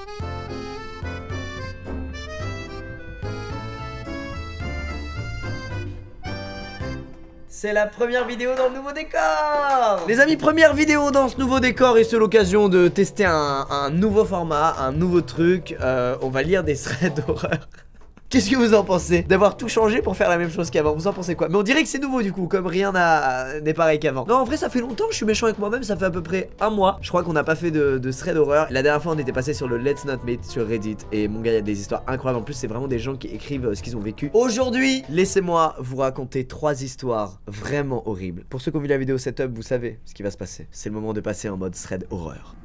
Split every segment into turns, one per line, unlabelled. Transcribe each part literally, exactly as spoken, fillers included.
C'est la première vidéo dans le nouveau décor. Les amis, première vidéo dans ce nouveau décor et c'est l'occasion de tester un, un nouveau format, un nouveau truc. euh, On va lire des threads d'horreur. Qu'est-ce que vous en pensez d'avoir tout changé pour faire la même chose qu'avant? Vous en pensez quoi? Mais on dirait que c'est nouveau du coup, comme rien n'est pareil qu'avant. Non, en vrai ça fait longtemps que je suis méchant avec moi-même. Ça fait à peu près un mois. Je crois qu'on n'a pas fait de, de thread d'horreur. La dernière fois on était passé sur le Let's Not Meet sur Reddit. Et mon gars, il y a des histoires incroyables. En plus c'est vraiment des gens qui écrivent ce qu'ils ont vécu. Aujourd'hui, laissez-moi vous raconter trois histoires vraiment horribles. Pour ceux qui ont vu la vidéo setup, vous savez ce qui va se passer. C'est le moment de passer en mode thread horreur.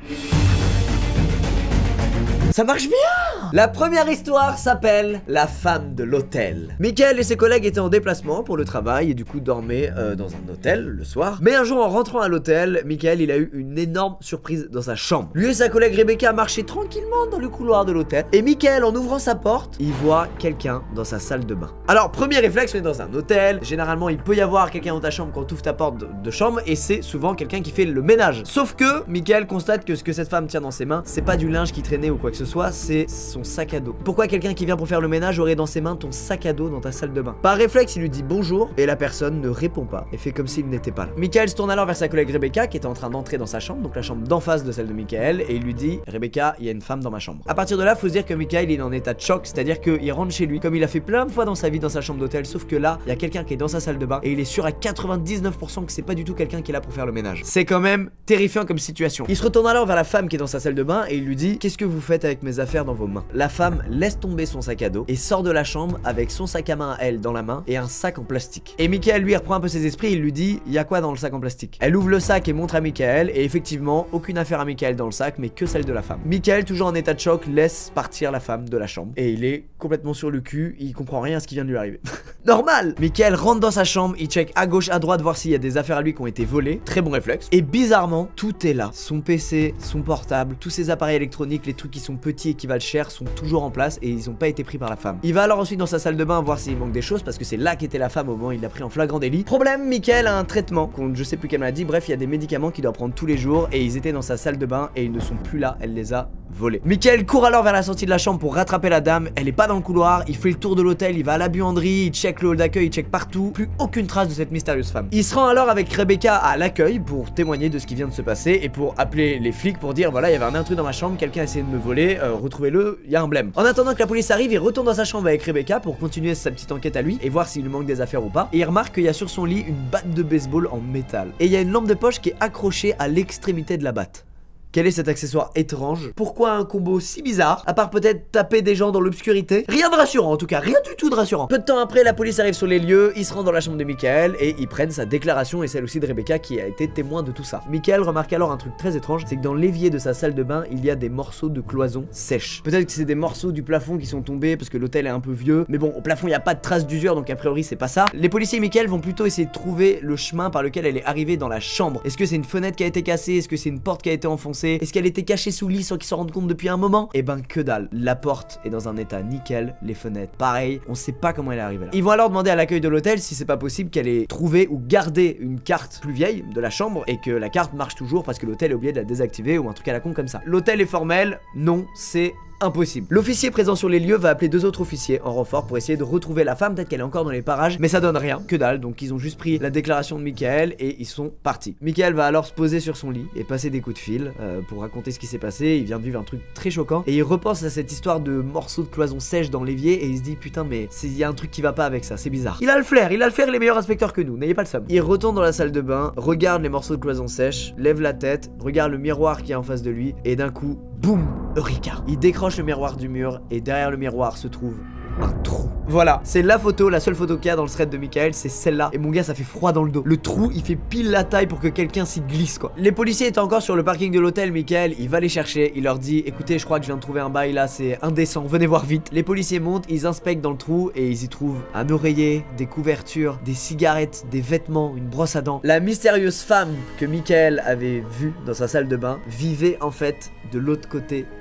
Ça marche bien! La première histoire s'appelle La femme de l'hôtel. Michael et ses collègues étaient en déplacement pour le travail et du coup dormaient euh, dans un hôtel le soir. Mais un jour en rentrant à l'hôtel, Michael il a eu une énorme surprise dans sa chambre. Lui et sa collègue Rebecca marchaient tranquillement dans le couloir de l'hôtel. Et Michael, en ouvrant sa porte, il voit quelqu'un dans sa salle de bain. Alors premier réflexe, on est dans un hôtel. Généralement il peut y avoir quelqu'un dans ta chambre quand tu ouvres ta porte de, de chambre. Et c'est souvent quelqu'un qui fait le ménage. Sauf que Michael constate que ce que cette femme tient dans ses mains, c'est pas du linge qui traînait ou quoi que ce soit, c'est son sac à dos. Pourquoi quelqu'un qui vient pour faire le ménage aurait dans ses mains ton sac à dos dans ta salle de bain? Par réflexe, il lui dit bonjour et la personne ne répond pas et fait comme s'il n'était pas là. Michael se tourne alors vers sa collègue Rebecca qui était en train d'entrer dans sa chambre, donc la chambre d'en face de celle de Michael, et il lui dit Rebecca, il y a une femme dans ma chambre. À partir de là, faut se dire que Michael il est en état de choc, c'est-à-dire qu'il rentre chez lui comme il a fait plein de fois dans sa vie dans sa chambre d'hôtel, sauf que là, il y a quelqu'un qui est dans sa salle de bain et il est sûr à quatre-vingt-dix-neuf pour cent que c'est pas du tout quelqu'un qui est là pour faire le ménage. C'est quand même terrifiant comme situation. Il se retourne alors vers la femme qui est dans sa salle de bain et il lui dit qu'est-ce que vous faites avec mes affaires dans vos mains? La femme laisse tomber son sac à dos et sort de la chambre avec son sac à main à elle dans la main et un sac en plastique. Et Michael lui reprend un peu ses esprits, il lui dit il y a quoi dans le sac en plastique? Elle ouvre le sac et montre à Michael et effectivement aucune affaire à Michael dans le sac mais que celle de la femme. Michael, toujours en état de choc, laisse partir la femme de la chambre et il est complètement sur le cul, il comprend rien à ce qui vient de lui arriver. Normal. Michael rentre dans sa chambre, il check à gauche à droite voir s'il y a des affaires à lui qui ont été volées, très bon réflexe, et bizarrement tout est là. Son P C, son portable, tous ses appareils électroniques, les trucs qui sont petits et qui valent cher sont toujours en place et ils ont pas été pris par la femme. Il va alors ensuite dans sa salle de bain voir s'il manque des choses parce que c'est là qu'était la femme au moment où il l'a pris en flagrant délit. Problème, Michael a un traitement contre je sais plus quelle maladie, bref il y a des médicaments qu'il doit prendre tous les jours et ils étaient dans sa salle de bain et ils ne sont plus là, elle les a volés. Michael court alors vers la sortie de la chambre pour rattraper la dame, elle est pas dans le couloir, il fait le tour de l'hôtel, il va à la buanderie, il check le hall d'accueil, il check partout, plus aucune trace de cette mystérieuse femme. Il se rend alors avec Rebecca à l'accueil pour témoigner de ce qui vient de se passer et pour appeler les flics pour dire voilà il y avait un intrus dans ma chambre, quelqu'un a essayé de me voler, euh, retrouvez-le, il y a un blême. En attendant que la police arrive, il retourne dans sa chambre avec Rebecca pour continuer sa petite enquête à lui et voir s'il lui manque des affaires ou pas. Et il remarque qu'il y a sur son lit une batte de baseball en métal. Et il y a une lampe de poche qui est accrochée à l'extrémité de la batte. Quel est cet accessoire étrange? Pourquoi un combo si bizarre? À part peut-être taper des gens dans l'obscurité? Rien de rassurant en tout cas, rien du tout de rassurant. Peu de temps après, la police arrive sur les lieux, ils se rendent dans la chambre de Michael et ils prennent sa déclaration et celle aussi de Rebecca qui a été témoin de tout ça. Michael remarque alors un truc très étrange, c'est que dans l'évier de sa salle de bain, il y a des morceaux de cloison sèches. Peut-être que c'est des morceaux du plafond qui sont tombés parce que l'hôtel est un peu vieux, mais bon, au plafond il n'y a pas de traces d'usure donc a priori c'est pas ça. Les policiers et Michael vont plutôt essayer de trouver le chemin par lequel elle est arrivée dans la chambre. Est-ce que c'est une fenêtre qui a été cassée? Est-ce que c'est une porte qui a été enfoncée? Est-ce qu'elle était cachée sous le lit sans qu'ils s'en rendent compte depuis un moment? Et ben que dalle, la porte est dans un état nickel, les fenêtres pareil, on sait pas comment elle est arrivée là. Ils vont alors demander à l'accueil de l'hôtel si c'est pas possible qu'elle ait trouvé ou gardé une carte plus vieille de la chambre et que la carte marche toujours parce que l'hôtel a oublié de la désactiver ou un truc à la con comme ça. L'hôtel est formel, non, c'est impossible. L'officier présent sur les lieux va appeler deux autres officiers en renfort pour essayer de retrouver la femme, peut-être qu'elle est encore dans les parages, mais ça donne rien, que dalle, donc ils ont juste pris la déclaration de Michael et ils sont partis. Michael va alors se poser sur son lit et passer des coups de fil euh, pour raconter ce qui s'est passé, il vient de vivre un truc très choquant et il repense à cette histoire de morceaux de cloison sèche dans l'évier et il se dit putain mais il y a un truc qui va pas avec ça, c'est bizarre. Il a le flair, il a le flair, il est meilleur inspecteur que nous, n'ayez pas le somme. Il retourne dans la salle de bain, regarde les morceaux de cloison sèche, lève la tête, regarde le miroir qui est en face de lui et d'un coup, boum, Eureka. Il décroche le miroir du mur et derrière le miroir se trouve un trou. Voilà, c'est la photo, la seule photo qu'il y a dans le thread de Michael, c'est celle-là. Et mon gars, ça fait froid dans le dos. Le trou, il fait pile la taille pour que quelqu'un s'y glisse, quoi. Les policiers étaient encore sur le parking de l'hôtel. Michael, il va les chercher. Il leur dit, écoutez, je crois que je viens de trouver un bail là, c'est indécent, venez voir vite. Les policiers montent, ils inspectent dans le trou et ils y trouvent un oreiller, des couvertures, des cigarettes, des vêtements, une brosse à dents. La mystérieuse femme que Michael avait vue dans sa salle de bain vivait en fait de l'autre côté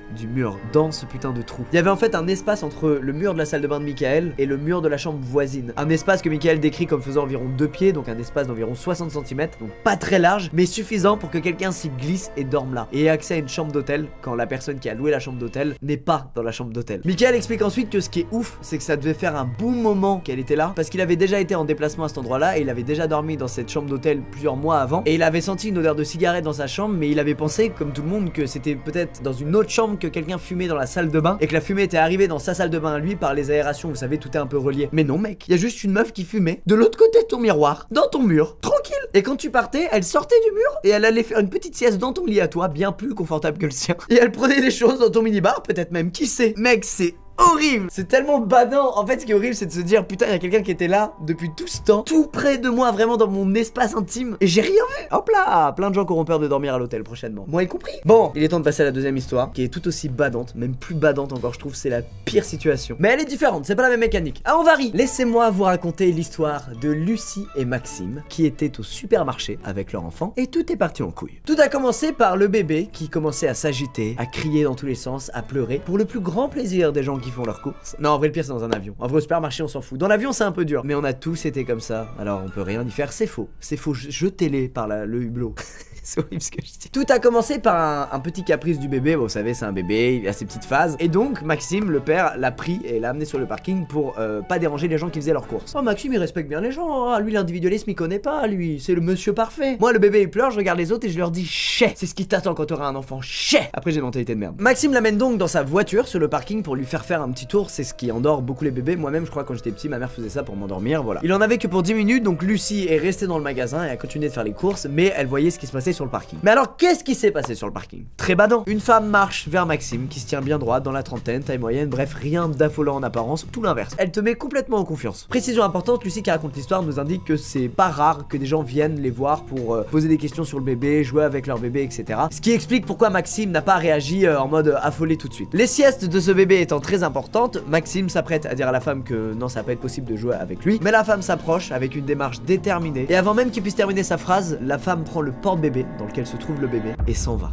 du mur, dans ce putain de trou. Il y avait en fait un espace entre le mur de la salle de bain de Michael et le mur de la chambre voisine. Un espace que Michael décrit comme faisant environ deux pieds, donc un espace d'environ soixante centimètres, donc pas très large, mais suffisant pour que quelqu'un s'y glisse et dorme là, et ait accès à une chambre d'hôtel quand la personne qui a loué la chambre d'hôtel n'est pas dans la chambre d'hôtel. Michael explique ensuite que ce qui est ouf, c'est que ça devait faire un bon moment qu'elle était là, parce qu'il avait déjà été en déplacement à cet endroit-là, et il avait déjà dormi dans cette chambre d'hôtel plusieurs mois avant, et il avait senti une odeur de cigarette dans sa chambre, mais il avait pensé, comme tout le monde, que c'était peut-être dans une autre chambre que quelqu'un fumait dans la salle de bain, et que la fumée était arrivée dans sa salle de bain à lui par les aérations, vous savez, tout est un peu relié. Mais non mec, il y a juste une meuf qui fumait de l'autre côté de ton miroir, dans ton mur, tranquille. Et quand tu partais, elle sortait du mur, et elle allait faire une petite sieste dans ton lit à toi, bien plus confortable que le sien. Et elle prenait des choses dans ton minibar, peut-être même, qui sait. Mec, c'est horrible, c'est tellement badant. En fait, ce qui est horrible, c'est de se dire putain, il y a quelqu'un qui était là depuis tout ce temps, tout près de moi, vraiment dans mon espace intime, et j'ai rien vu. Hop là, plein de gens qui auront peur de dormir à l'hôtel prochainement, moi y compris. Bon, il est temps de passer à la deuxième histoire, qui est tout aussi badante, même plus badante encore, je trouve. C'est la pire situation, mais elle est différente, c'est pas la même mécanique. Ah, on varie. Laissez-moi vous raconter l'histoire de Lucie et Maxime, qui étaient au supermarché avec leur enfant, et tout est parti en couille. Tout a commencé par le bébé qui commençait à s'agiter, à crier dans tous les sens, à pleurer, pour le plus grand plaisir des gens qui font leurs courses. Non, en vrai, le pire, c'est dans un avion. En vrai, au supermarché, on s'en fout. Dans l'avion, c'est un peu dur, mais on a tous été comme ça, alors on peut rien y faire. C'est faux, c'est faux. Jetez-les par la, le hublot. C'est horrible ce que je dis. Tout a commencé par un, un petit caprice du bébé. Bon, vous savez, c'est un bébé, il a ses petites phases. Et donc, Maxime, le père, l'a pris et l'a amené sur le parking pour euh, pas déranger les gens qui faisaient leurs courses. Oh, Maxime, il respecte bien les gens. Hein. Lui, l'individualisme, il connaît pas. Lui, c'est le monsieur parfait. Moi, le bébé, il pleure, je regarde les autres et je leur dis chais. C'est ce qui t'attend quand t'auras un enfant. Chais. Après, j'ai une mentalité de merde. Maxime l'amène donc dans sa voiture sur le parking pour lui faire faire un petit tour. C'est ce qui endort beaucoup les bébés. Moi-même, je crois, quand j'étais petit, ma mère faisait ça pour m'endormir. Voilà. Il en avait que pour dix minutes. Donc, Lucie est restée dans le magasin et a continué de faire les courses. Mais elle voyait ce qui se passait sur le parking. Mais alors, qu'est-ce qui s'est passé sur le parking? Très badant. Une femme marche vers Maxime qui se tient bien droit dans la trentaine, taille moyenne, bref, rien d'affolant en apparence, tout l'inverse. Elle te met complètement en confiance. Précision importante, Lucie qui raconte l'histoire nous indique que c'est pas rare que des gens viennent les voir pour euh, poser des questions sur le bébé, jouer avec leur bébé, et cetera. Ce qui explique pourquoi Maxime n'a pas réagi euh, en mode affolé tout de suite. Les siestes de ce bébé étant très importantes, Maxime s'apprête à dire à la femme que non, ça va pas être possible de jouer avec lui, mais la femme s'approche avec une démarche déterminée, et avant même qu'il puisse terminer sa phrase, la femme prend le porte-bébé dans lequel se trouve le bébé et s'en va.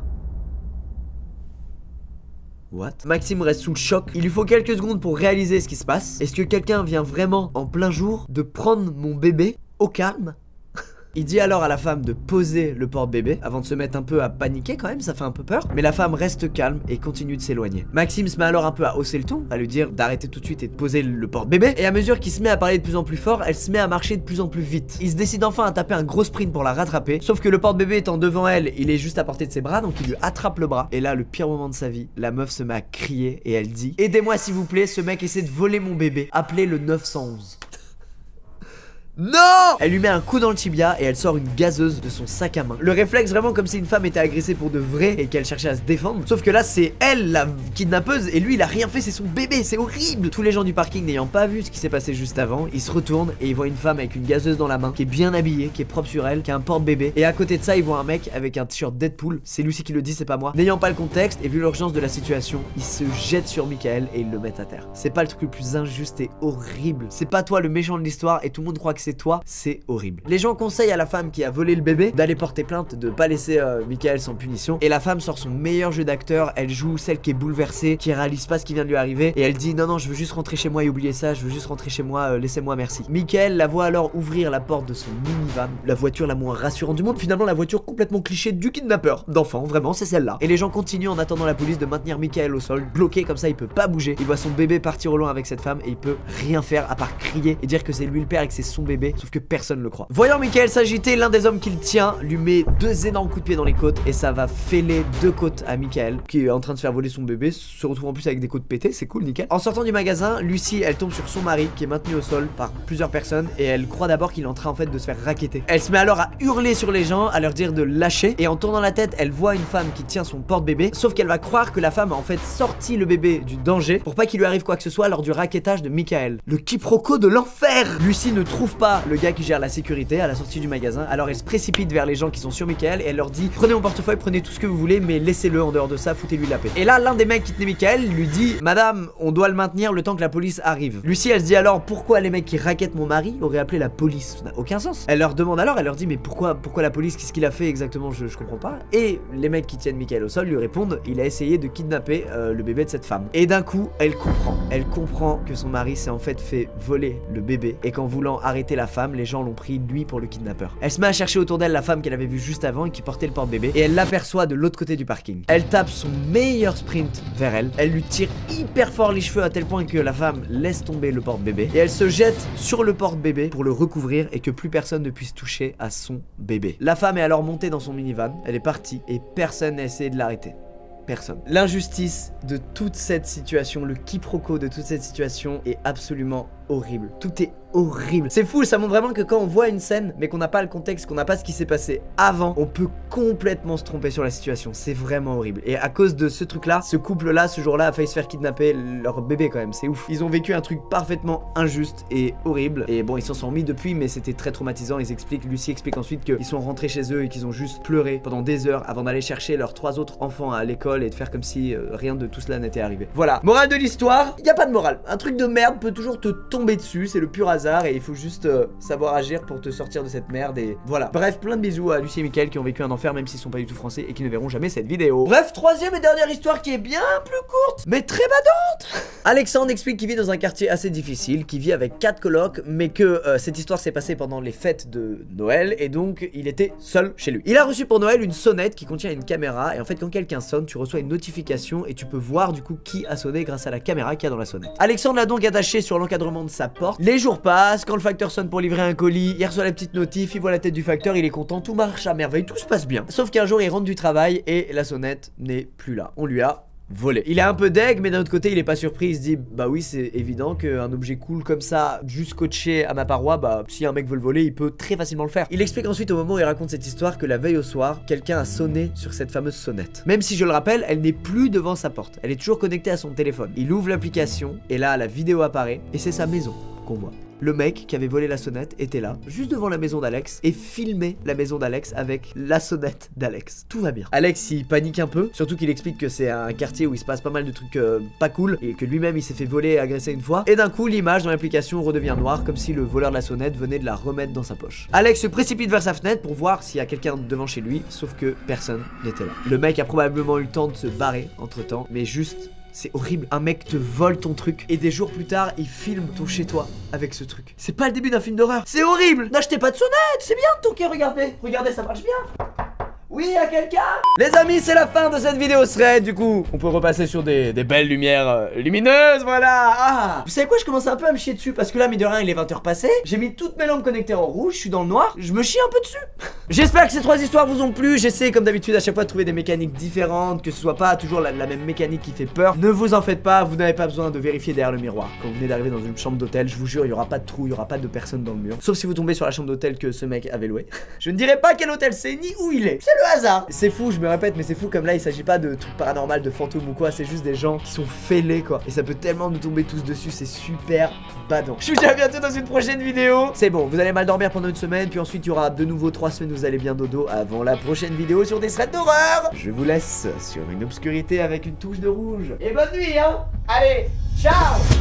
What? Maxime reste sous le choc. Il lui faut quelques secondes pour réaliser ce qui se passe. Est-ce que quelqu'un vient vraiment en plein jour de prendre mon bébé au calme? Il dit alors à la femme de poser le porte-bébé avant de se mettre un peu à paniquer quand même, ça fait un peu peur. Mais la femme reste calme et continue de s'éloigner. Maxime se met alors un peu à hausser le ton, à lui dire d'arrêter tout de suite et de poser le porte-bébé. Et à mesure qu'il se met à parler de plus en plus fort, elle se met à marcher de plus en plus vite. Il se décide enfin à taper un gros sprint pour la rattraper. Sauf que le porte-bébé étant devant elle, il est juste à portée de ses bras, donc il lui attrape le bras. Et là, le pire moment de sa vie, la meuf se met à crier et elle dit: aidez-moi s'il vous plaît, ce mec essaie de voler mon bébé. Appelez le neuf cent onze. Non! Elle lui met un coup dans le tibia et elle sort une gazeuse de son sac à main. Le réflexe vraiment comme si une femme était agressée pour de vrai et qu'elle cherchait à se défendre. Sauf que là c'est elle la kidnappeuse et lui il a rien fait, c'est son bébé, c'est horrible. Tous les gens du parking n'ayant pas vu ce qui s'est passé juste avant, ils se retournent et ils voient une femme avec une gazeuse dans la main, qui est bien habillée, qui est propre sur elle, qui a un porte-bébé. Et à côté de ça ils voient un mec avec un t-shirt Deadpool, c'est Lucie qui le dit, c'est pas moi. N'ayant pas le contexte et vu l'urgence de la situation, ils se jettent sur Michael et ils le mettent à terre. C'est pas le truc le plus injuste et horrible. C'est pas toi le méchant de l'histoire et tout le monde croit que c'est toi, c'est horrible. Les gens conseillent à la femme qui a volé le bébé d'aller porter plainte, de pas laisser euh, Michael sans punition. Et la femme sort son meilleur jeu d'acteur, elle joue celle qui est bouleversée, qui réalise pas ce qui vient de lui arriver. Et elle dit non non, je veux juste rentrer chez moi et oublier ça, je veux juste rentrer chez moi, euh, laissez-moi merci. Michael la voit alors ouvrir la porte de son minivan, la voiture la moins rassurante du monde, finalement la voiture complètement cliché du kidnappeur d'enfant, vraiment c'est celle-là. Et les gens continuent en attendant la police de maintenir Michael au sol, bloqué comme ça il peut pas bouger. Il voit son bébé partir au loin avec cette femme et il peut rien faire à part crier et dire que c'est lui le père et que c'est son bébé, sauf que personne le croit. Voyant Michael s'agiter, l'un des hommes qui le tient lui met deux énormes coups de pied dans les côtes et ça va fêler deux côtes à Michael qui est en train de se faire voler son bébé, se retrouve en plus avec des côtes pétées, c'est cool, nickel. En sortant du magasin, Lucie elle tombe sur son mari qui est maintenu au sol par plusieurs personnes et elle croit d'abord qu'il est en train en fait de se faire racketter. Elle se met alors à hurler sur les gens, à leur dire de lâcher et en tournant la tête, elle voit une femme qui tient son porte-bébé, sauf qu'elle va croire que la femme a en fait sorti le bébé du danger pour pas qu'il lui arrive quoi que ce soit lors du rackettage de Michael. Le quiproquo de l'enfer. Lucie ne trouve pas pas le gars qui gère la sécurité à la sortie du magasin. Alors elle se précipite vers les gens qui sont sur Michael et elle leur dit: prenez mon portefeuille, prenez tout ce que vous voulez, mais laissez-le, en dehors de ça, foutez-lui la paix. Et là, l'un des mecs qui tenait Michael lui dit: madame, on doit le maintenir le temps que la police arrive. Lucie, elle se dit alors: pourquoi les mecs qui raquettent mon mari auraient appelé la police? Ça n'a aucun sens. Elle leur demande alors, elle leur dit: mais pourquoi, pourquoi la police? Qu'est-ce qu'il a fait exactement? je, je comprends pas. Et les mecs qui tiennent Michael au sol lui répondent: il a essayé de kidnapper euh, le bébé de cette femme. Et d'un coup, elle comprend. Elle comprend que son mari s'est en fait fait voler le bébé et qu'en voulant arrêter la femme, les gens l'ont pris lui pour le kidnappeur. Elle se met à chercher autour d'elle la femme qu'elle avait vue juste avant et qui portait le porte-bébé, et elle l'aperçoit de l'autre côté du parking. Elle tape son meilleur sprint vers elle, elle lui tire hyper fort les cheveux à tel point que la femme laisse tomber le porte-bébé et elle se jette sur le porte-bébé pour le recouvrir et que plus personne ne puisse toucher à son bébé. La femme est alors montée dans son minivan, elle est partie et personne n'a essayé de l'arrêter. Personne. L'injustice de toute cette situation, le quiproquo de toute cette situation est absolument horrible. Tout est horrible. C'est fou, ça montre vraiment que quand on voit une scène mais qu'on n'a pas le contexte, qu'on n'a pas ce qui s'est passé avant, on peut complètement se tromper sur la situation. C'est vraiment horrible. Et à cause de ce truc là, ce couple là, ce jour là a failli se faire kidnapper leur bébé quand même. C'est ouf. Ils ont vécu un truc parfaitement injuste et horrible. Et bon, ils s'en sont remis depuis, mais c'était très traumatisant. Ils expliquent, Lucie explique ensuite qu'ils sont rentrés chez eux et qu'ils ont juste pleuré pendant des heures avant d'aller chercher leurs trois autres enfants à l'école et de faire comme si euh, rien de tout cela n'était arrivé. Voilà. Morale de l'histoire, il n'y a pas de morale. Un truc de merde peut toujours te tomber dessus, c'est le pur hasard et il faut juste euh, savoir agir pour te sortir de cette merde et voilà. Bref, plein de bisous à Lucie et Michael qui ont vécu un enfer même s'ils sont pas du tout français et qui ne verront jamais cette vidéo. Bref, troisième et dernière histoire qui est bien plus courte mais très badante. Alexandre explique qu'il vit dans un quartier assez difficile, qu'il vit avec quatre colocs mais que euh, cette histoire s'est passée pendant les fêtes de Noël et donc il était seul chez lui. Il a reçu pour Noël une sonnette qui contient une caméra et en fait quand quelqu'un sonne, tu reçois une notification et tu peux voir du coup qui a sonné grâce à la caméra qu'il y a dans la sonnette. Alexandre l'a donc attaché sur l'encadrement de sa porte. Les jours passent, quand le facteur sonne pour livrer un colis, il reçoit la petite notif, il voit la tête du facteur, il est content, tout marche à merveille, tout se passe bien. Sauf qu'un jour il rentre du travail et la sonnette n'est plus là. On lui a volé. Il est un peu deg mais d'un autre côté il est pas surpris, il se dit bah oui c'est évident qu'un objet cool comme ça juste scotché à ma paroi, bah si un mec veut le voler il peut très facilement le faire. Il explique ensuite au moment où il raconte cette histoire que la veille au soir quelqu'un a sonné sur cette fameuse sonnette. Même si je le rappelle elle n'est plus devant sa porte, elle est toujours connectée à son téléphone. Il ouvre l'application et là la vidéo apparaît et c'est sa maison qu'on voit. Le mec qui avait volé la sonnette était là, juste devant la maison d'Alex, et filmait la maison d'Alex avec la sonnette d'Alex. Tout va bien. Alex, il panique un peu, surtout qu'il explique que c'est un quartier où il se passe pas mal de trucs euh, pas cool, et que lui-même il s'est fait voler et agresser une fois. Et d'un coup, l'image dans l'application redevient noire, comme si le voleur de la sonnette venait de la remettre dans sa poche. Alex se précipite vers sa fenêtre pour voir s'il y a quelqu'un devant chez lui, sauf que personne n'était là. Le mec a probablement eu le temps de se barrer entre temps, mais juste... c'est horrible, un mec te vole ton truc et des jours plus tard il filme ton chez toi avec ce truc. C'est pas le début d'un film d'horreur, c'est horrible. N'achetez pas de sonnette, c'est bien de toquer, regardez, regardez ça marche bien. Oui, à quelqu'un? Les amis, c'est la fin de cette vidéo thread. Du coup, on peut repasser sur des, des belles lumières euh, lumineuses, voilà. Ah, vous savez quoi, je commence un peu à me chier dessus parce que là, mine de rien, il est vingt heures passées. J'ai mis toutes mes lampes connectées en rouge, je suis dans le noir, je me chie un peu dessus. J'espère que ces trois histoires vous ont plu. J'essaie comme d'habitude à chaque fois de trouver des mécaniques différentes, que ce soit pas toujours la, la même mécanique qui fait peur. Ne vous en faites pas, vous n'avez pas besoin de vérifier derrière le miroir. Quand vous venez d'arriver dans une chambre d'hôtel, je vous jure, il y aura pas de trou, il y aura pas de personne dans le mur. Sauf si vous tombez sur la chambre d'hôtel que ce mec avait loué. Je ne dirai pas quel hôtel c'est ni où il est. C'est le hasard. C'est fou, je me répète, mais c'est fou comme là il s'agit pas de trucs paranormal, de fantômes ou quoi, c'est juste des gens qui sont fêlés quoi. Et ça peut tellement nous tomber tous dessus, c'est super badant. Je vous dis à bientôt dans une prochaine vidéo. C'est bon, vous allez mal dormir pendant une semaine, puis ensuite il y aura de nouveau trois semaines, vous allez bien dodo avant la prochaine vidéo sur des threads d'horreur. Je vous laisse sur une obscurité avec une touche de rouge. Et bonne nuit hein. Allez, ciao.